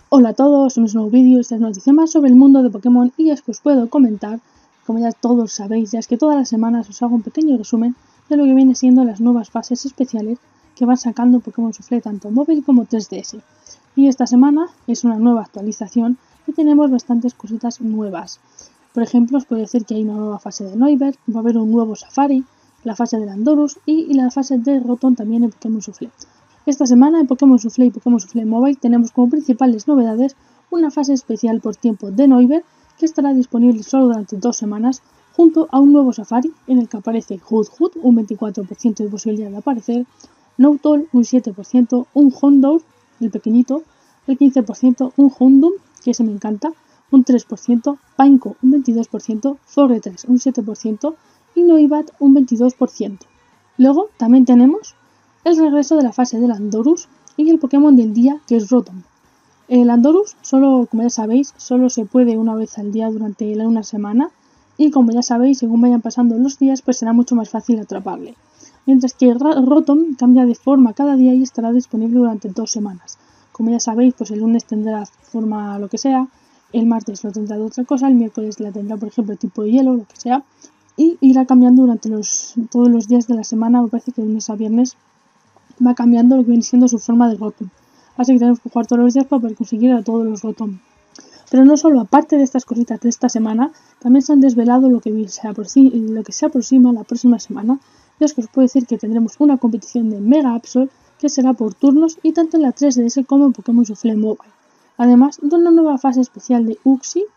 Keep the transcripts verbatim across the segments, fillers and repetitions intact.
Hola a todos, un nuevo vídeo. Esta es una noticia más sobre el mundo de Pokémon y es que os puedo comentar, como ya todos sabéis, ya es que todas las semanas os hago un pequeño resumen de lo que viene siendo las nuevas fases especiales que van sacando Pokémon Soufflé tanto móvil como tres D S. Y esta semana es una nueva actualización y tenemos bastantes cositas nuevas. Por ejemplo, os puedo decir que hay una nueva fase de Noivern, va a haber un nuevo Safari, la fase de Landorus y la fase de Rotom también en Pokémon Soufflé. Esta semana en Pokémon Soufflé y Pokémon Soufflé Mobile tenemos como principales novedades una fase especial por tiempo de Noivern que estará disponible solo durante dos semanas junto a un nuevo Safari en el que aparece Hoothoot, un veinticuatro por ciento de posibilidad de aparecer, Noctowl, un siete por ciento, un Houndour, el pequeñito, el quince por ciento, un Houndoom, que ese me encanta, un tres por ciento, Pineco, un veintidós por ciento, Forretress, un siete por ciento y Noibat, un veintidós por ciento. Luego también tenemos el regreso de la fase de Landorus y el Pokémon del día, que es Rotom. El Landorus, solo, como ya sabéis, solo se puede una vez al día durante una semana y como ya sabéis, según vayan pasando los días, pues será mucho más fácil atraparle. Mientras que Rotom cambia de forma cada día y estará disponible durante dos semanas. Como ya sabéis, pues el lunes tendrá forma lo que sea, el martes lo tendrá de otra cosa, el miércoles la tendrá, por ejemplo, tipo de hielo, lo que sea, y irá cambiando durante los, todos los días de la semana, me parece que de lunes a viernes va cambiando lo que viene siendo su forma de Rotom. Así que tenemos que jugar todos los días para poder conseguir a todos los Rotom. Pero no solo, aparte de estas cositas de esta semana, también se han desvelado lo que se aproxima, lo que se aproxima la próxima semana. Y es que os puedo decir que tendremos una competición de Mega Absol que será por turnos y tanto en la tres D S como en Pokémon Soufflé Mobile. Además de una nueva fase especial de Uxie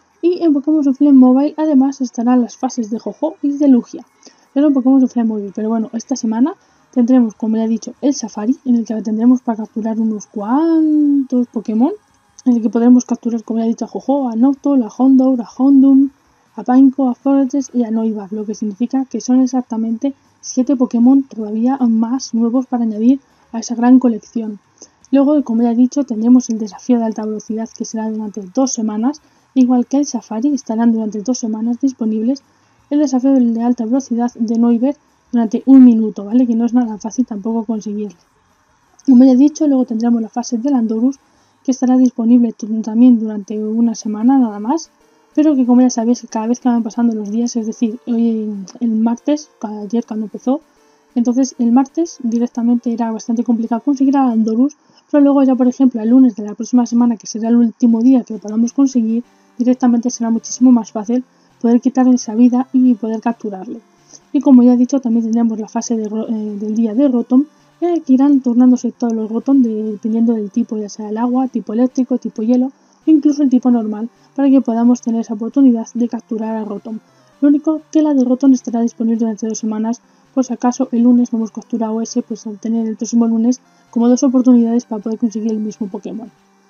y en Pokémon Soufflé Mobile además estarán las fases de Jojo y de Lugia. Pero en Pokémon Soufflé Mobile, pero bueno, esta semana tendremos, como ya he dicho, el Safari, en el que tendremos para capturar unos cuantos Pokémon, en el que podremos capturar, como ya he dicho, a Jojo, a Noctowl, a Houndour, a Houndoom, a Pineco, a Forretress y a Noibat, lo que significa que son exactamente siete Pokémon todavía más nuevos para añadir a esa gran colección. Luego, como ya he dicho, tendremos el desafío de alta velocidad que será durante dos semanas, igual que el Safari, estarán durante dos semanas disponibles el desafío de alta velocidad de Noivern durante un minuto, ¿vale? Que no es nada fácil tampoco conseguirlo. Como ya he dicho, luego tendremos la fase de Landorus, que estará disponible también durante una semana nada más, pero que como ya sabéis, cada vez que van pasando los días, es decir, hoy el martes, ayer cuando empezó, entonces el martes directamente era bastante complicado conseguir a Landorus, pero luego ya por ejemplo el lunes de la próxima semana, que será el último día que lo podamos conseguir, directamente será muchísimo más fácil poder quitarle esa vida y poder capturarle. Y como ya he dicho, también tendremos la fase de, eh, del día de Rotom, en el que irán tornándose todos los Rotom de, dependiendo del tipo, ya sea el agua, tipo eléctrico, tipo hielo o incluso el tipo normal, para que podamos tener esa oportunidad de capturar a Rotom. Lo único que la de Rotom estará disponible durante dos semanas, por si acaso el lunes no hemos capturado ese, pues al tener el próximo lunes como dos oportunidades para poder conseguir el mismo Pokémon.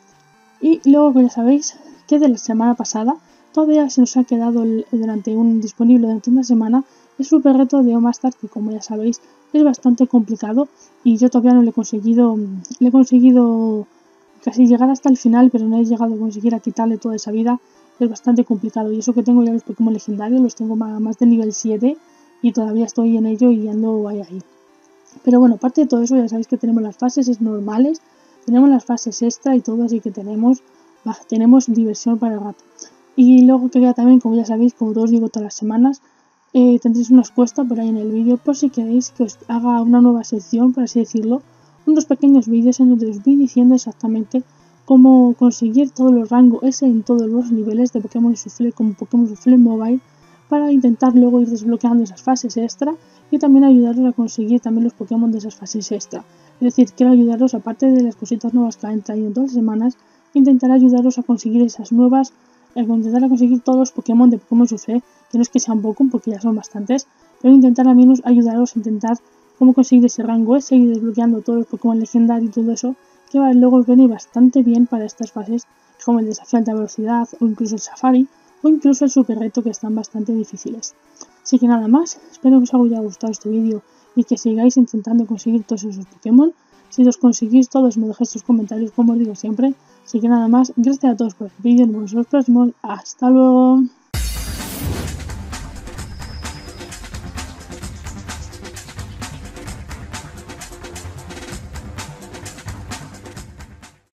Y luego, que ya sabéis, que de la semana pasada todavía se nos ha quedado el, durante un disponible durante una semana el super reto de Omastar, que como ya sabéis es bastante complicado y yo todavía no le he conseguido, le he conseguido casi llegar hasta el final, pero no he llegado a conseguir a quitarle toda esa vida. Es bastante complicado y eso que tengo ya los Pokémon legendarios, los tengo más de nivel siete y todavía estoy en ello y ando ahí ahí. Pero bueno, aparte de todo eso, ya sabéis que tenemos las fases normales, tenemos las fases extra y todo, así que tenemos, bah, tenemos diversión para el rato. Y luego quería también, como ya sabéis, como os digo todas las semanas, eh, tendréis una encuesta por ahí en el vídeo por si queréis que os haga una nueva sección, por así decirlo, unos pequeños vídeos en donde os voy diciendo exactamente cómo conseguir todos los rangos S en todos los niveles de Pokémon Soufflé como Pokémon Soufflé Mobile, para intentar luego ir desbloqueando esas fases extra y también ayudaros a conseguir también los Pokémon de esas fases extra. Es decir, quiero ayudaros, aparte de las cositas nuevas que han traído en todas las semanas, intentar ayudaros a conseguir esas nuevas, a intentar a conseguir todos los Pokémon de Pokémon Soufflé, que no es que sean pocos porque ya son bastantes, pero intentar al menos ayudaros a intentar cómo conseguir ese rango S, ir desbloqueando todos los Pokémon legendarios y todo eso, que va, luego os viene bastante bien para estas fases, como el desafío de alta velocidad o incluso el Safari, o incluso el super reto, que están bastante difíciles. Así que nada más, espero que os haya gustado este vídeo y que sigáis intentando conseguir todos esos Pokémon. Si los conseguís todos, me dejéis sus comentarios, como os digo siempre. Así que nada más, gracias a todos por el vídeo, nos vemos en los próximos, hasta luego.